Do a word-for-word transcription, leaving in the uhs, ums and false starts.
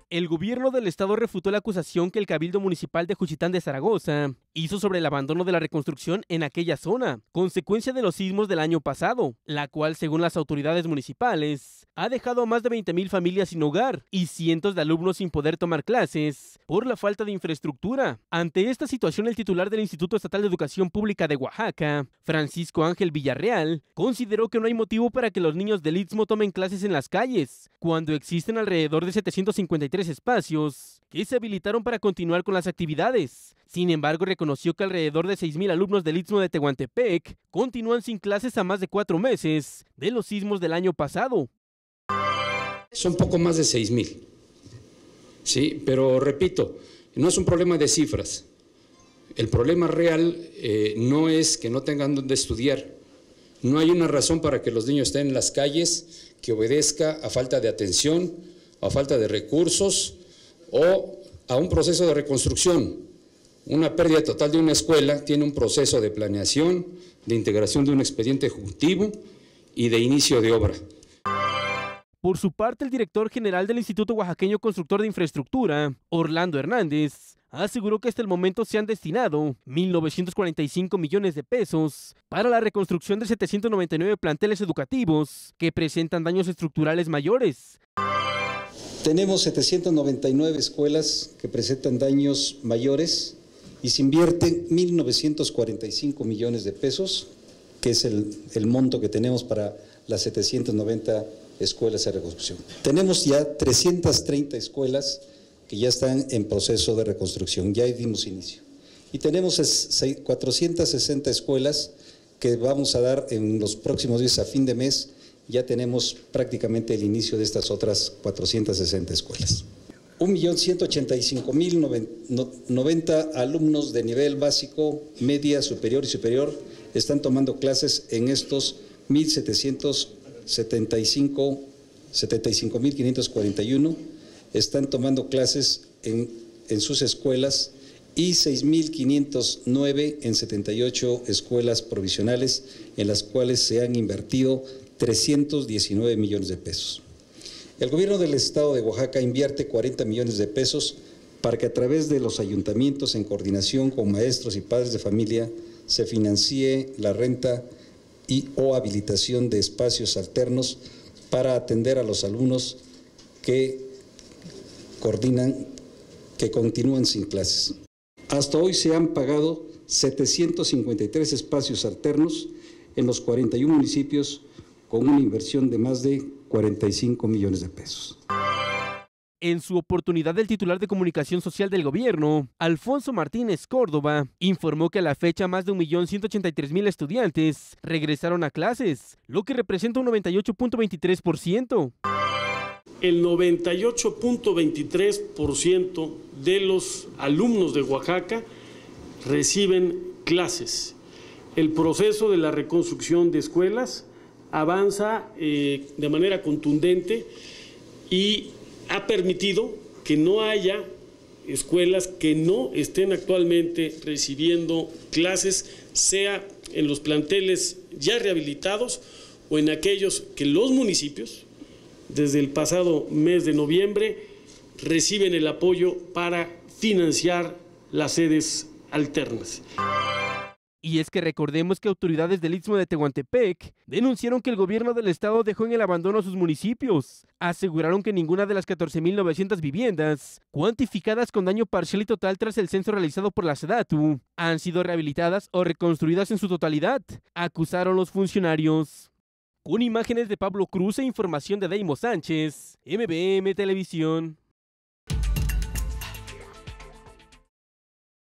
El gobierno del estado refutó la acusación que el Cabildo Municipal de Juchitán de Zaragoza hizo sobre el abandono de la reconstrucción en aquella zona, consecuencia de los sismos del año pasado, la cual, según las autoridades municipales, ha dejado a más de veinte mil familias sin hogar y cientos de alumnos sin poder tomar clases por la falta de infraestructura. Ante esta situación, el titular del Instituto Estatal de Educación Pública de Oaxaca, Francisco Ángel Villarreal, consideró que no hay motivo para que los niños del Istmo tomen clases en las calles, cuando existen alrededor de setecientos cincuenta y tres espacios que se habilitaron para continuar con las actividades. Sin embargo, reconoció que alrededor de seis mil alumnos del Istmo de Tehuantepec continúan sin clases a más de cuatro meses de los sismos del año pasado. Son poco más de seis mil, sí, pero repito, no es un problema de cifras. El problema real eh, no es que no tengan donde estudiar. No hay una razón para que los niños estén en las calles que obedezca a falta de atención, a falta de recursos o a un proceso de reconstrucción. Una pérdida total de una escuela tiene un proceso de planeación, de integración de un expediente ejecutivo y de inicio de obra. Por su parte, el director general del Instituto Oaxaqueño Constructor de Infraestructura, Orlando Hernández, aseguró que hasta el momento se han destinado mil novecientos cuarenta y cinco millones de pesos para la reconstrucción de setecientos noventa y nueve planteles educativos que presentan daños estructurales mayores. Tenemos setecientas noventa y nueve escuelas que presentan daños mayores y se invierten mil novecientos cuarenta y cinco millones de pesos, que es el, el monto que tenemos para las setecientas noventa escuelas de reconstrucción. Tenemos ya trescientas treinta escuelas que ya están en proceso de reconstrucción, ya dimos inicio. Y tenemos cuatrocientas sesenta escuelas que vamos a dar en los próximos días, a fin de mes, ya tenemos prácticamente el inicio de estas otras cuatrocientas sesenta escuelas. un millón ciento ochenta y cinco mil noventa alumnos de nivel básico, media, superior y superior están tomando clases en estos mil setecientos setenta y cinco mil quinientos cuarenta y uno están tomando clases en, en sus escuelas y seis mil quinientos nueve en setenta y ocho escuelas provisionales en las cuales se han invertido trescientos diecinueve millones de pesos. El gobierno del estado de Oaxaca invierte cuarenta millones de pesos para que a través de los ayuntamientos, en coordinación con maestros y padres de familia, se financie la renta y o habilitación de espacios alternos para atender a los alumnos que coordinan, que continúan sin clases. Hasta hoy se han pagado setecientos cincuenta y tres espacios alternos en los cuarenta y uno municipios con una inversión de más de cuarenta y cinco millones de pesos. En su oportunidad, el titular de Comunicación Social del gobierno, Alfonso Martínez Córdoba, informó que a la fecha más de un millón ciento ochenta y tres mil estudiantes regresaron a clases, lo que representa un noventa y ocho punto veintitrés por ciento. El noventa y ocho punto veintitrés por ciento de los alumnos de Oaxaca reciben clases. El proceso de la reconstrucción de escuelas avanza eh, de manera contundente y ha permitido que no haya escuelas que no estén actualmente recibiendo clases, sea en los planteles ya rehabilitados o en aquellos que los municipios, desde el pasado mes de noviembre, reciben el apoyo para financiar las sedes alternas. Y es que recordemos que autoridades del Istmo de Tehuantepec denunciaron que el gobierno del estado dejó en el abandono a sus municipios. Aseguraron que ninguna de las catorce mil novecientas viviendas, cuantificadas con daño parcial y total tras el censo realizado por la SEDATU, han sido rehabilitadas o reconstruidas en su totalidad, acusaron los funcionarios. Con imágenes de Pablo Cruz e información de Deimo Sánchez, M B M Televisión.